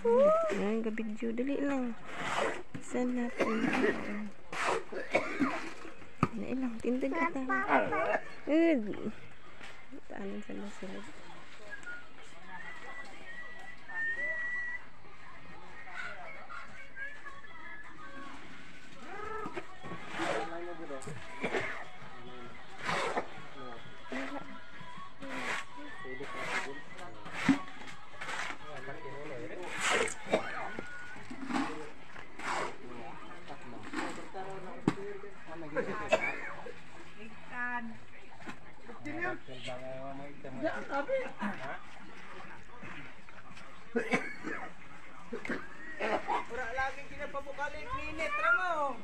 Ay, gabidyo. Dali lang. Saan natin? Dali lang. Tindag ka tayo. Taanan sa lasunod. Ora lagi kinapabukali minit ramo.